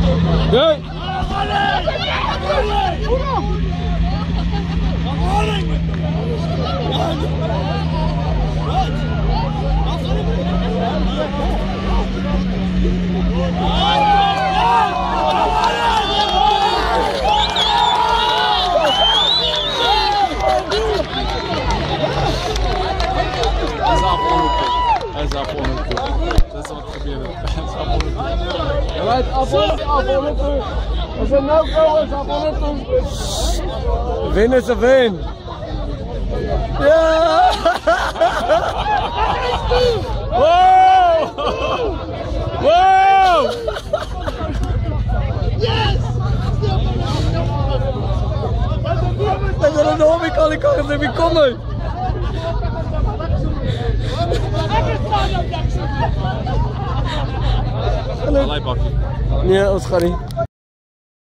Nee! Hij is afonnelijk. Dat is wat gebeurt. Hij is afonnelijk. Hij is afonnelijk. Als er nou komen, is afonnelijk. Win is een win. Ja! Wow! Wow! Yes! Ik wil een hobby kan ik het niet komen. Allerlei bakje. Ja, dat gaat niet.